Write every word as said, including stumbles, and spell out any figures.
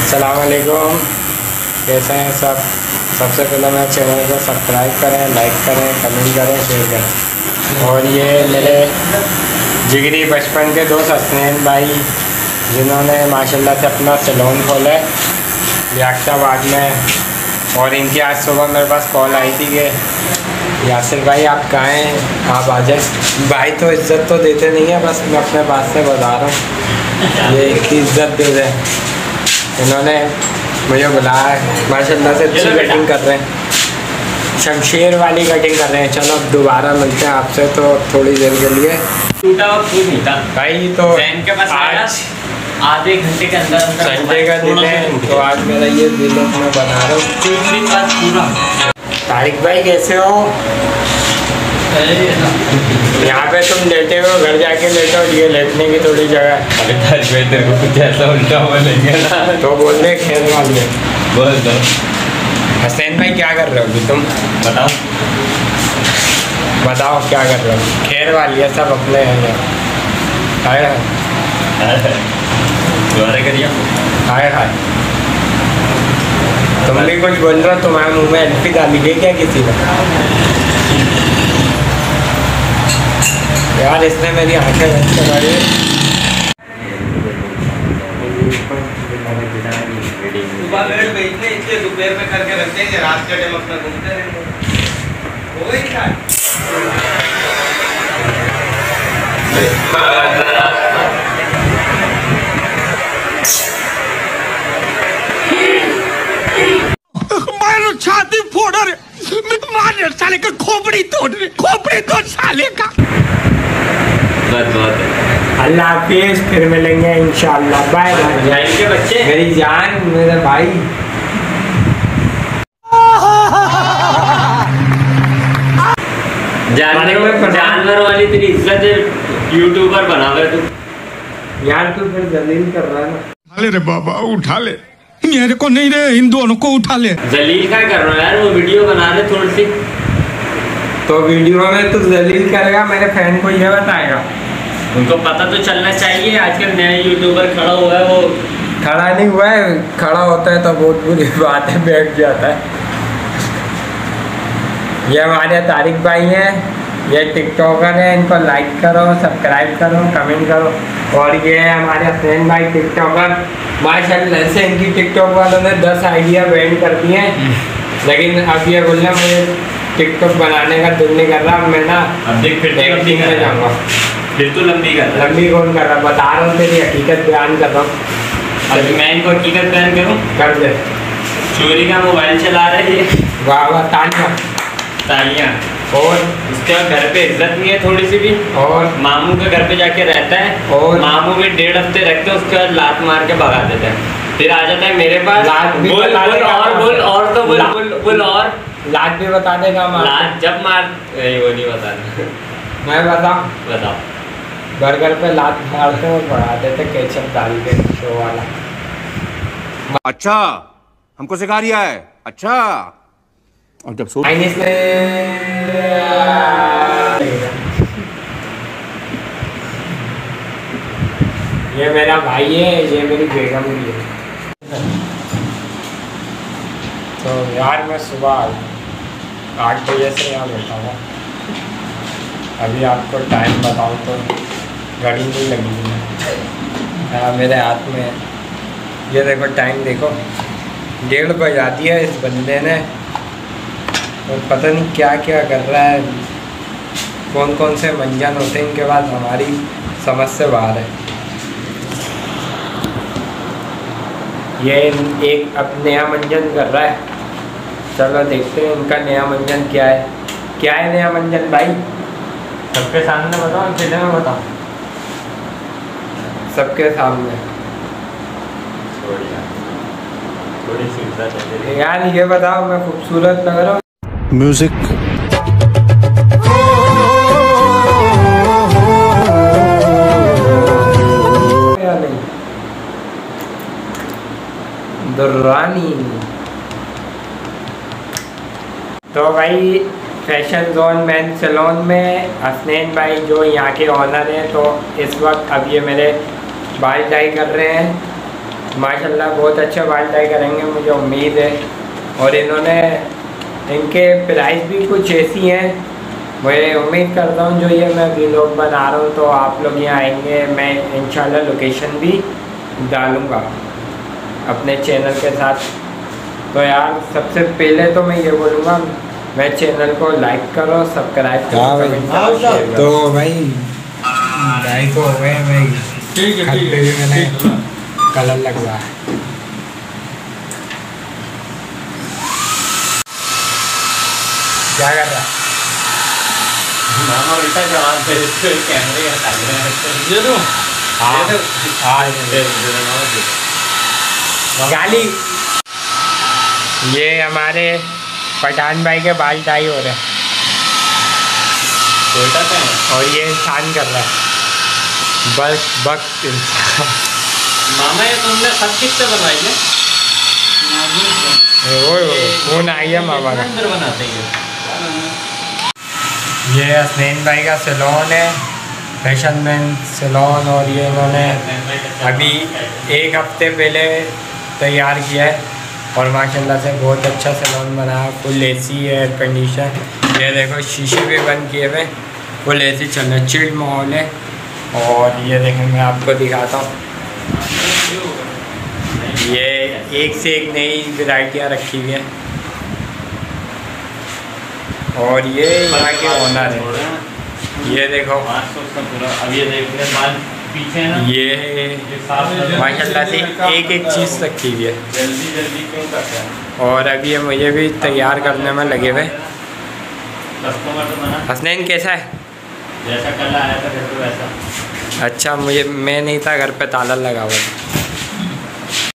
अस्सलाम वालेकुम, कैसे हैं सब। सबसे पहले मेरे चैनल को सब्सक्राइब करें, लाइक करें, कमेंट करें, शेयर करें। और ये मेरे जिगरी बचपन के दोस्त हसनैन भाई, जिन्होंने माशाल्लाह से अपना सैलून खोला है याकताबाद में। और इनकी आज सुबह मेरे पास कॉल आई थी कि यासिर भाई आप कहाँ हैं, आप आ जाए। भाई तो इज़्ज़त तो देते नहीं है, बस मैं अपने बात से बता रहा हूँ, ये इतनी इज़्ज़त दे दें। इन्होंने मुझे बुलाया, माशाल्लाह से अच्छी कटिंग कर रहे हैं, शमशेर वाली कटिंग कर रहे हैं। चलो अब दोबारा मिलते हैं आपसे तो थोड़ी देर के लिए। टूटा हुआ फूल नहीं था भाई, तो के पास आज आधे घंटे के अंदर संडे का दिन है, तो आज मेरा ये व्लॉग मैं बना रहा हूँ। तारिक भाई कैसे हो? यहाँ पे तुम लेटे हो, घर जाके लेटो, ये लेटने की थोड़ी जगह। अरे तारिक भाई तेरे को कुछ ऐसा उल्टा हुआ नहीं है ना, तो बोल दे खेल वाले। बोल दो। हसनैन भाई क्या कर रहे हो अभी तुम? बताओ बताओ क्या कर रहे हो? खैर वाली है सब अपने हैं। हाय हाय दोबारा करिए। हाय हाय तुम भी कुछ बोल रहे हो, तुम्हारे मुंह में एल्फी डाली गई क्या किसी ने? यार इसने मेरी आंखें बंद करवाई। सुबह लेट बैठने इसलिए दोपहर में करके रखते हैं कि रात के टाइम अपना घूमते रहेंगे। हो गई क्या? मारो छाती फोड़ रे, मार साले का खोपड़ी तोड़ रे, खोपड़ी तोड़ साले का। बहुत बहुत अल्लाह हाफिज़, फिर मिलेंगे इंशाल्लाह। Bye bye. भाई के बच्चे, मेरी जान, मेरे भाई। जानवर जानवर वाली तेरी इज्जत है, यूट्यूबर बना हुआ तू। यार तू फिर जलील कर रहा है ना। उठा ले रे बाबा, उठा ले, मेरे को नहीं रे, इन दोनों को उठा ले। जलील क्या कर रहा है यार, वो वीडियो बना रहे थोड़ी सी। तो वीडियो में तू जलील करेगा, मेरे फैन को ये बताएगा। उनको पता तो चलना चाहिए, आजकल नया यूट्यूबर खड़ा हुआ है, वो खड़ा नहीं हुआ है, खड़ा होता है तो बहुत बुरी बात है, बैठ जाता है। ये हमारे तारिक भाई हैं, ये टिकटॉकर हैं, इनको लाइक करो, सब्सक्राइब करो, कमेंट करो। और ये है हमारे हसनैन भाई टिकटॉकर, माशाल्लाह से इनकी टिकटॉक वालों ने दस आइडिया बैन कर दिए हैं, लेकिन अब ये बोल रहा मुझे टिकटॉक बनाने का दिल नहीं कर रहा, मैं ना अब देख फिर एक्टिंग में जाऊँगा। फिर तो लंबी कर रहा है। लंबी कौन कर रहा, बता रहा हूँ, तेरी हकीकत बयान कर रहा हूँ। अब मैं इनको हकीकत बयान करूँ? कर दे। चोरी का मोबाइल चला रहे हैं, वाह वाह, तालियां। तालियां। और उसके बाद घर पे इज्जत नहीं है थोड़ी सी भी, और मामू के घर पे जाके रहता है, और मामू भी डेढ़ हफ्ते रखते हैं, उसके बाद लात मार के भगा देता है, फिर आ जाता है मेरे पास। लात भी बोल बता बोल देगा। और बोल और तो बोल ला- बोल बोल और लात भी बता देगा मार। लात जब मार नहीं, वो नहीं बताना। मैं बताऊँ, बताओ। बर्गर पे लात मारते और बढ़ा देते केचप डाल के, शो वाला। अच्छा, हमको सिखा रिया है। अच्छा, और जब सो चाइनीज में ये मेरा भाई है, ये मेरी बेगम भी है। तो यार मैं सुबह आठ बजे से यहाँ बैठा हूँ। अभी आपको टाइम बताऊँ तो घड़ी नहीं लगी है। हाँ मेरे हाथ में ये देखो, टाइम देखो, डेढ़ बजा दिया इस बंदे ने। और पता नहीं क्या क्या कर रहा है, कौन कौन से मंजन होते हैं इनके बाद, हमारी समझ से बाहर है। ये एक अब नया मंजन कर रहा है, चलो देखते हैं इनका नया मंजन क्या है। क्या है नया मंजन भाई? सबके सामने बताओ, फिर में बताओ। सबके सामने थोड़ी सी इज्जत है। यार ये बताओ, मैं खूबसूरत लग रहा हूँ? म्यूजिक या नहीं? दुर्रानी। तो भाई फैशन जोन मेन सैलून में हसनैन भाई जो यहाँ के ऑनर हैं, तो इस वक्त अब ये मेरे बाल डाई कर रहे हैं। माशाल्लाह बहुत अच्छा बाल टाई करेंगे, मुझे उम्मीद है। और इन्होंने इनके प्राइस भी कुछ ऐसी हैं, मैं उम्मीद करता हूँ जो ये मैं व्लॉग बना रहा हूँ तो आप लोग यहाँ आएंगे, मैं इंशाल्लाह लोकेशन भी डालूँगा अपने चैनल के साथ। तो यार सबसे पहले तो मैं ये बोलूँगा, मैं चैनल को लाइक करो, सब्सक्राइब करो, कमेंट करो, शेयर करो। तो भाई ढाई तो हो गए भाई, घर पे भी मैंने कलर लगवा है। क्या कर रहा है? मामा उल्टा जवाब दे रहे थे, कैमरे हटा रहे हैं। ये दो हाँ ये दो हाँ दे दे मामा दे। गाली। ये हमारे पठान भाई के बाल टाई हो रहे हैं कोयटा पे है। और ये इंसान कर रहा है, बस वक्त इंसान। मामा ये तुमने सब किससे बनवाई है? वो फोन आई है मामा का। अंदर बनाते हैं ये हसनैन भाई का सैलून है, फैशन मैन सैलून, और ये इन्होंने अभी एक हफ्ते पहले तैयार किया है और माशाल्लाह से बहुत अच्छा सैलून बना है। फुल एसी है, एयर कंडीशन, ये देखो शीशे भी बंद किए हुए, फुल एसी चल रहा है, चिल्ड माहौल है। और ये देखें मैं आपको दिखाता हूँ, ये एक से एक नई वैरायटियाँ रखी हुई हैं। और ये यहाँ के ओनर है, ये देखो पूरा। अब ये देखने बाल पीछे है ना, ये माशाल्लाह से एक एक चीज़ रखी हुई है। जल्दी जल्दी क्यों करते हैं? और अभी ये मुझे भी तैयार करने में लगे हुए। कस्टमर तो मना, हसनैन कैसा है? जैसा कल आया था घर पे वैसा। अच्छा, मुझे मैं नहीं था घर पे, ताला लगा हुआ था।